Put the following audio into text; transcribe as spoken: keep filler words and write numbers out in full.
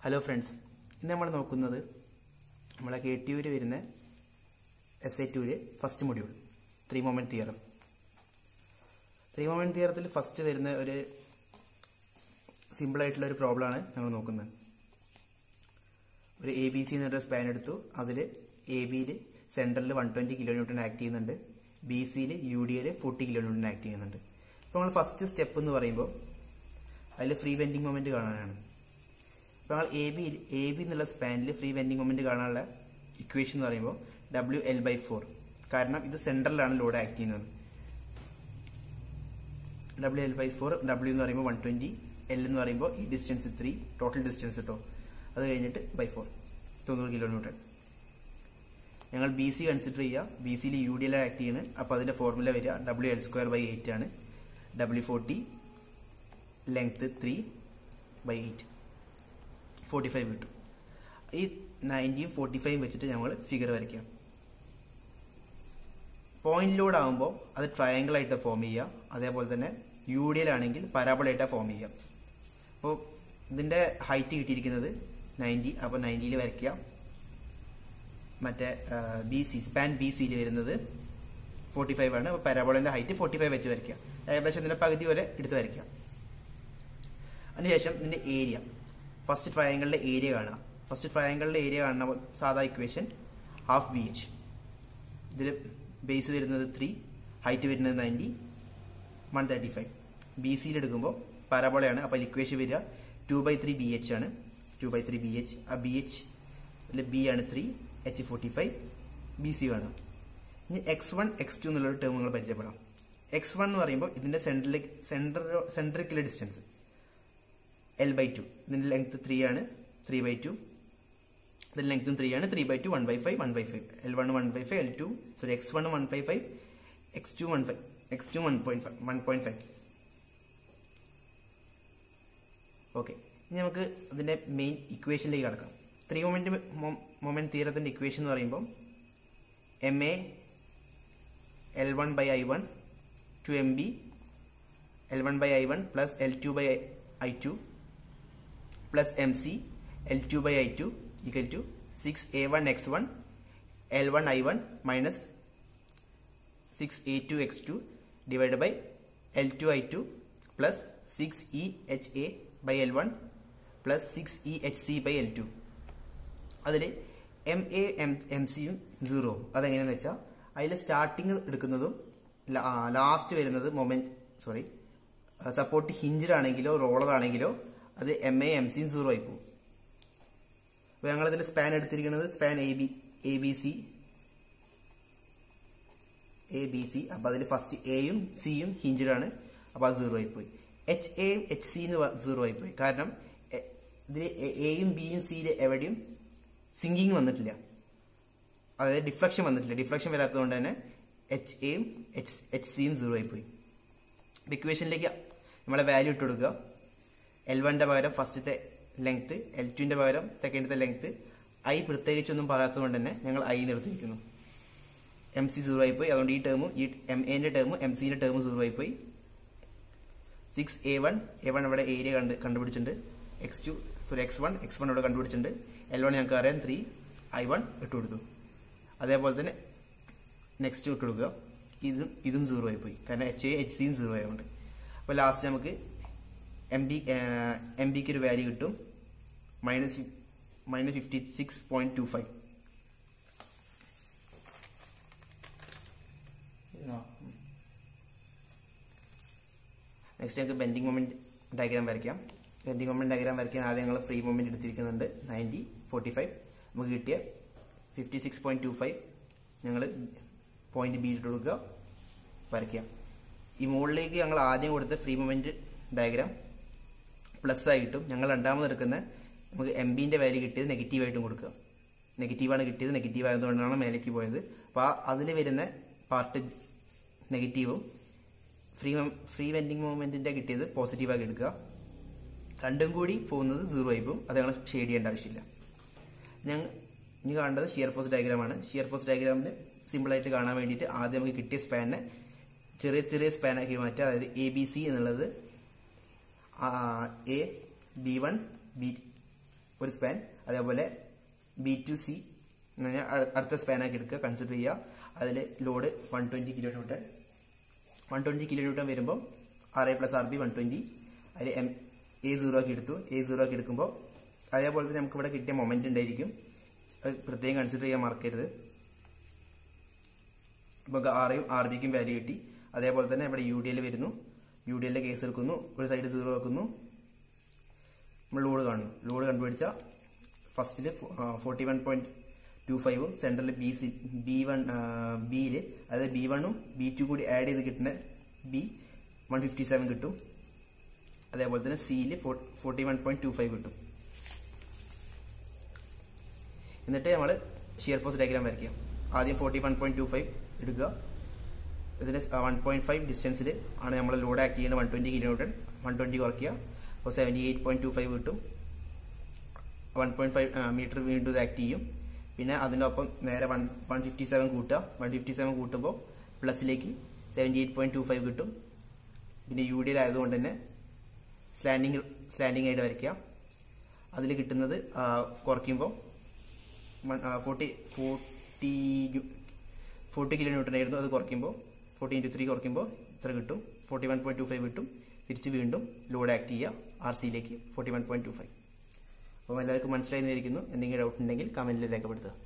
Hello friends, ഇന്ന് നമ്മൾ നോക്കുന്നത് നമ്മളെ കെ ടി യുവിൽ വരുന്ന എസ് എ ടുവിൽ first module three moment theorem. Three moment തിയറത്തിൽ ഫസ്റ്റ് വരുന്ന ഒരു സിമ്പിളായിട്ടുള്ള ഒരു പ്രോബ്ലമാണ് ഞങ്ങൾ നോക്കുന്നത്. ഒരു എ ബി സി എന്നൊരു സ്പാൻ എടുത്തു. അതിൽ എ ബിയിൽ സെൻറ്ററിൽ one twenty kilo newton act ചെയ്യുന്നുണ്ട്, ബി സിയിൽ യു ഡി എയിൽ ഫോർട്ടി കിലോ ന്യൂട്ടൺ ആക്ട് ചെയ്യുന്നുണ്ട്. അപ്പോൾ നമ്മൾ ഫസ്റ്റ് സ്റ്റെപ്പ് എന്ന് പറയുമ്പോൾ അതിൽ ഫ്രീ വെൻഡിങ് മൊമെൻറ്റ് കാണാനാണ്. അപ്പോൾ നമ്മൾ എ ബി എ ബി എന്നുള്ള സ്പാനിൽ ഫ്രീ വെൻഡിങ് മൊമെൻറ്റ് കാണാനുള്ള ഇക്വേഷൻ എന്ന് പറയുമ്പോൾ ഡബ്ല്യു എൽ ബൈ ഫോർ. കാരണം ഇത് സെൻട്രലിലാണ് ലോഡ് ആക്ട് ചെയ്യുന്നത്. W L by four, W എന്ന് പറയുമ്പോൾ വൺ ട്വൻറ്റി, എൽ എന്ന് പറയുമ്പോൾ ഈ ഡിസ്റ്റൻസ് ത്രീ, ടോട്ടൽ ഡിസ്റ്റൻസ് കിട്ടോ, അത് കഴിഞ്ഞിട്ട് ബൈ ഫോർ, തൊണ്ണൂറ് കിലോ ന്യൂട്ടൺ. ഞങ്ങൾ ബി സി കൺസിഡർ ചെയ്യുക. ബി സിയിൽ യു ഡി എൽ ആക്ട് ചെയ്യുന്നത്. അപ്പോൾ അതിൻ്റെ ഫോർമുല വരിക W L square by eight ആണ്. W forty, length three by eight, forty five കിട്ടും. ഈ നയൻറ്റിയും ഫോർട്ടി ഫൈവും വെച്ചിട്ട് ഞങ്ങൾ ഫിഗർ വരയ്ക്കാം. പോയിന്റ് ലോഡ് ആകുമ്പോൾ അത് ട്രയാങ്കിൾ ആയിട്ട് ഫോം ചെയ്യുക. അതേപോലെ തന്നെ യു ഡി എൽ ആണെങ്കിൽ പരാബോളായിട്ടാണ് ഫോം ചെയ്യുക. അപ്പോൾ ഇതിൻ്റെ ഹൈറ്റ് കിട്ടിയിരിക്കുന്നത് നയൻറ്റി. അപ്പോൾ നയൻറ്റിയിൽ വരയ്ക്കുക. മറ്റേ ബി സി സ്പാൻ ബി സിയിൽ വരുന്നത് ഫോർട്ടി ഫൈവ് ആണ്. അപ്പോൾ പരാബോളൻ്റെ ഹൈറ്റ് ഫോർട്ടി ഫൈവ് വെച്ച് വരയ്ക്കുക. ഏകദേശം ഇതിൻ്റെ പകുതി വരെ എടുത്ത് വരയ്ക്കുക. അതിനുശേഷം ഇതിൻ്റെ ഏരിയ, ഫസ്റ്റ് ട്രയാങ്കിളിൻ്റെ ഏരിയ കാണുക. ഫസ്റ്റ് ട്രയാങ്കിളിൻ്റെ ഏരിയ കാണുന്ന സാധാ ഇക്വേഷൻ ഹാഫ് ബി എച്ച്. ഇതിൽ ബേസ് വരുന്നത് ത്രീ, ഹൈറ്റ് വരുന്നത് ninety, one thirty five. B സിയിൽ എടുക്കുമ്പോൾ പരാബോളയാണ്. അപ്പോൾ ഇക്വേഷൻ വരിക two by three B H ആണ്. Two by three B H. ആ ബി എച്ച് ബി ആണ് three, H forty five, B C കാണാം. ഇനി എക്സ് വൺ എക്സ് ടു എന്നുള്ളൊരു ടേം നിങ്ങൾ പരിചയപ്പെടാം. എക്സ് വൺ എന്ന് പറയുമ്പോൾ ഇതിൻ്റെ സെൻട്രലിലേക്ക് സെൻട്ര സെൻട്രിക്കുള്ള ഡിസ്റ്റൻസ് എൽ ബൈ ടു. ഇതിൻ്റെ ലെങ്ത് ത്രീ ആണ്, ത്രീ ബൈ ടു. ഇതിൻ്റെ ലെങ്ത്തും ത്രീ ആണ്, three by two, one by five, one by five. L one one by five, L two sorry X one one by five, X two one five, X two one point five, one point five. Okay, ഇനി നമുക്ക് അതിൻ്റെ main ഇക്വേഷനിലേക്ക് കടക്കാം. Three moment moment തിയറത്തിൻ്റെ equation എന്ന് പറയുമ്പോൾ M A L one by I one two M B L one by I one plus L two by I two plus M C L two by I two equal to six A one X one L one I one minus six A two X two divide by L two I two plus six E H A by L one plus six E H C by L two. അതിൽ M A M M സിയും zero. അതെങ്ങനെയാണെന്ന് വെച്ചാൽ അതിൽ starting എടുക്കുന്നതും last വരുന്നത് moment sorry support hinged ആണെങ്കിലോ roller ആണെങ്കിലോ അത് എം എ എം സിയും സീറോ ആയി പോകും. അപ്പോൾ ഞങ്ങളതിൽ സ്പാൻ എടുത്തിരിക്കുന്നത് span A B A B C A B C. അപ്പോൾ അതിൽ ഫസ്റ്റ് എയും സിയും ഹിഞ്ചഡ് ആണ്. അപ്പോൾ അത് സീറോ ആയിപ്പോയി. എച്ച് എയും എച്ച് സിന്ന് സീറോ ആയിപ്പോയി. കാരണം ഇതിൽ എയും ബിയും സിയിൽ എവിടെയും സിങ്കിങ് വന്നിട്ടില്ല, അതായത് ഡിഫ്ലക്ഷൻ വന്നിട്ടില്ല. ഡിഫ്ലക്ഷൻ വരാത്തതുകൊണ്ട് തന്നെ എച്ച് എയും എച്ച് എച്ച് സിയും സീറോ ആയിപ്പോയി. ഇക്വേഷനിലേക്ക് നമ്മളെ വാല്യൂ ഇട്ട് കൊടുക്കുക. എൽ വണ്ണിൻ്റെ പകരം ഫസ്റ്റത്തെ ലെങ്ത്ത്, എൽ ടുവിൻ്റെ പകരം സെക്കൻഡത്തെ ലെങ്ത്ത്. ഐ പ്രത്യേകിച്ചൊന്നും പറയാത്തതുകൊണ്ട് തന്നെ ഞങ്ങൾ ഐ നിർത്തിയിരിക്കുന്നു. എം സി സീറോ ആയിപ്പോയി. അതുകൊണ്ട് ഈ ടേമും ഈ എം എൻ്റെ ടേമും എം സിൻ്റെ ടേമും സീറോ ആയിപ്പോയി. Six A one A one ഇവിടെ ഏരിയ കണ്ട് കണ്ടുപിടിച്ചിട്ടുണ്ട്. X two sorry X one X one ഇവിടെ കണ്ടുപിടിച്ചിട്ടുണ്ട്. എൽ വൺ ഞങ്ങൾക്ക് അറിയാം ത്രീ, ഐ വൺ ഇട്ട് കൊടുത്തു. അതേപോലെ തന്നെ നെക്സ്റ്റ് ഇട്ട് കൊടുക്കുക. ഇതും ഇതും സീറോ ആയിപ്പോയി, കാരണം എച്ച് എ എച്ച് സിയും സീറോ ആയതുകൊണ്ട്. അപ്പോൾ ലാസ്റ്റ് നമുക്ക് എം ബി എം ബിക്ക് ഒരു വാല്യൂ കിട്ടും minus minus fifty six point two five. Next ഞങ്ങൾക്ക് ബെൻഡിങ് മൊമെൻറ്റ് ഡയഗ്രാം വരയ്ക്കാം. ബെൻഡിങ് മൊമെൻറ്റ് ഡയഗ്രാം വരയ്ക്കാൻ ആദ്യം ഞങ്ങൾ ഫ്രീ മൊമെൻറ്റ് എടുത്തിരിക്കുന്നുണ്ട് നയൻറ്റി, ഫോർട്ടി ഫൈവ്. നമുക്ക് കിട്ടിയ fifty six point two five ഞങ്ങൾ പോയിന്റ് ബി ഇട്ട് കൊടുക്കുക, വരയ്ക്കുക. ഈ മുകളിലേക്ക് ഞങ്ങൾ ആദ്യം കൊടുത്ത ഫ്രീ മൊമെൻറ്റ് ഡയഗ്രാം പ്ലസ് ആയി കിട്ടും. ഞങ്ങൾ രണ്ടാമത് എടുക്കുന്ന നമുക്ക് എം ബിൻ്റെ വാല്യൂ കിട്ടിയത് നെഗറ്റീവായിട്ടും കൊടുക്കുക. നെഗറ്റീവാണ് കിട്ടിയത്, നെഗറ്റീവ് ആയതുകൊണ്ടാണ് മേലേക്ക് പോയത്. അപ്പോൾ ആ അതിൽ വരുന്ന പാർട്ട് നെഗറ്റീവും ഫ്രീ ഫ്രീ വെൻഡിങ് മൂവ്മെൻറ്റിൻ്റെ കിട്ടിയത് പോസിറ്റീവാക്കി എടുക്കുക. രണ്ടും കൂടി പോകുന്നത് സീറോ ആയി പോകും. അത് ഞങ്ങൾ ഷെയ്ഡ് ചെയ്യേണ്ട ആവശ്യമില്ല. ഞങ്ങൾ ഇനി കാണേണ്ടത് ഷിയർ ഫോഴ്സ് ഡയഗ്രാമാണ്. ഷിയർ ഫോഴ്സ് ഡയഗ്രാമിന് സിമ്പിളായിട്ട് കാണാൻ വേണ്ടിയിട്ട് ആദ്യം നമുക്ക് കിട്ടിയ സ്പാനെ ചെറിയ ചെറിയ സ്പാനാക്കി മാറ്റുക. അതായത് എ ബി സി എന്നുള്ളത് എ ബി വൺ ബി ഒരു സ്പാൻ, അതേപോലെ ബി ടു സി എന്ന് പറഞ്ഞാൽ അടുത്ത സ്പാനാക്കി എടുക്കുക, കൺസിഡർ ചെയ്യുക. അതിൽ load one twenty kilo newton one twenty kilo newton വരുമ്പോൾ R A plus R B one twenty, അതിൽ എം എ സീറോ ആക്കി എടുത്തു. എ സീറോ ആക്കി എടുക്കുമ്പോൾ അതേപോലെ തന്നെ നമുക്ക് ഇവിടെ കിട്ടിയ മൊമെന്റ് ഉണ്ടായിരിക്കും, അത് പ്രത്യേകം കൺസിഡർ ചെയ്യാൻ മറക്കരുത്. ഇപ്പോൾ ആറയും ആർ ബിക്കും വാല്യൂ കിട്ടി. അതേപോലെ തന്നെ ഇവിടെ യു ഡി എൽ വരുന്നു, യു ഡി എല്ലിൻ്റെ കേസ് എടുക്കുന്നു, ഒരു സൈഡ് സീറോ ആക്കുന്നു, നമ്മൾ ലോഡ് കാണുന്നു. ലോഡ് കണ്ടുപിടിച്ചാൽ ഫസ്റ്റിൽ ഫോർട്ടി വൺ പോയിന്റ് ടു ഫൈവും central B C B one ബിയിൽ അതായത് ബി വണ്ണും ബി ടു കൂടി ആഡ് ചെയ്ത് കിട്ടുന്ന ബി വൺ ഫിഫ്റ്റി സെവൻ കിട്ടും. അതേപോലെ തന്നെ സിയിൽ forty one point two five കിട്ടും. എന്നിട്ട് നമ്മൾ ഷിയർ ഫോഴ്സ് ഡയഗ്രാം വരയ്ക്കുക. ആദ്യം forty one point two five എടുക്കുക. ഇതിന് വൺ പോയിന്റ് ഫൈവ് ഡിസ്റ്റൻസിൽ ആണ് നമ്മൾ ലോഡ് ആക്ട് ചെയ്യുന്നത്. One twenty kilo newton one twenty കുറയ്ക്കുക, അപ്പോൾ seventy eight point two five കിട്ടും. വൺ പോയിന്റ് ഫൈവ് മീറ്റർ വീണ്ടും ഇത് ആക്ട് ചെയ്യും. പിന്നെ അതിൻ്റെ ഒപ്പം നേരെ വൺ വൺ ഫിഫ്റ്റി സെവൻ കൂട്ടുക. വൺ ഫിഫ്റ്റി സെവൻ കൂട്ടുമ്പോൾ പ്ലസിലേക്ക് seventy eight point two five കിട്ടും. പിന്നെ യു ഡി എൽ ആയതുകൊണ്ട് തന്നെ സ്ലാൻഡിങ് സ്ലാൻഡിങ് ആയിട്ട് വരയ്ക്കുക. അതിൽ കിട്ടുന്നത് കുറയ്ക്കുമ്പോൾ forty forty forty kilo newton ആയിരുന്നു, അത് കുറയ്ക്കുമ്പോൾ ഫോർട്ടി ഇൻറ്റു ത്രീ കുറയ്ക്കുമ്പോൾ ഇത്ര കിട്ടും, forty one point two five കിട്ടും. തിരിച്ച് വീണ്ടും ലോഡ് ആക്ട് ചെയ്യുക ആർ സിയിലേക്ക് forty one point two five. അപ്പോൾ എല്ലാവർക്കും മനസ്സിലായി എന്നിരിക്കുന്നു. എന്തെങ്കിലും ഡൗട്ട് ഉണ്ടെങ്കിൽ കമൻറ്റിൽ രേഖപ്പെടുത്തുക.